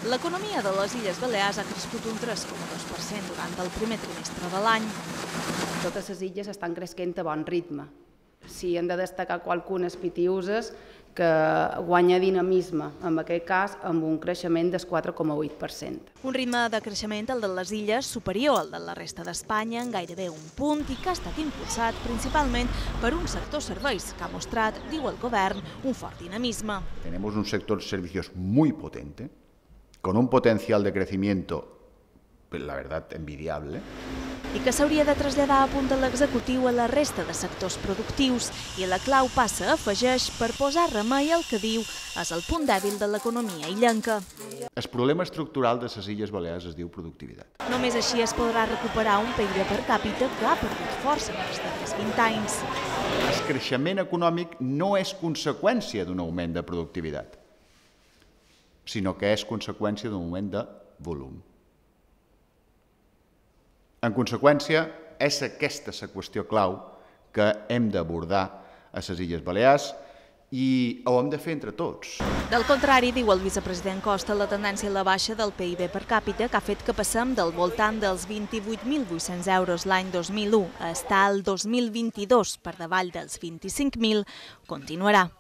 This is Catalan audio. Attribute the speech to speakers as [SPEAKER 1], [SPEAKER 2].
[SPEAKER 1] L'economia de les Illes Balears ha crescut un 3,2% durant el primer trimestre de l'any.
[SPEAKER 2] Totes les illes estan creixent a bon ritme. Si hem de destacar qualcunes pitiuses que guanya dinamisme, en aquest cas amb un creixement del 4,8%.
[SPEAKER 1] Un ritme de creixement, el de les illes, superior al de la resta d'Espanya en gairebé un punt i que ha estat impulsat principalment per un sector serveis que ha mostrat, diu el govern, un fort dinamisme.
[SPEAKER 3] Tenemos un sector de servicios muy potente, con un potencial de crecimiento, la verdad, envidiable.
[SPEAKER 1] I que s'hauria de traslladar a punt de l'executiu a la resta de sectors productius i la clau passa, afegeix, per posar remei al que diu és el punt dèbil de l'economia illenca.
[SPEAKER 3] El problema estructural de les Illes Balears es diu productivitat.
[SPEAKER 1] Només així es podrà recuperar un PIB per càpita que ha perdut força en els darrers 20 anys.
[SPEAKER 3] El creixement econòmic no és conseqüència d'un augment de productivitat, sinó que és conseqüència d'un augment de volum. En conseqüència, és aquesta la qüestió clau que hem d'abordar a les Illes Balears i ho hem de fer entre tots.
[SPEAKER 1] Del contrari, diu el vicepresident Costa, la tendència a la baixa del PIB per càpita que ha fet que passem del voltant dels 28.800 euros l'any 2001 a estar al 2022 per davall dels 25.000 continuarà.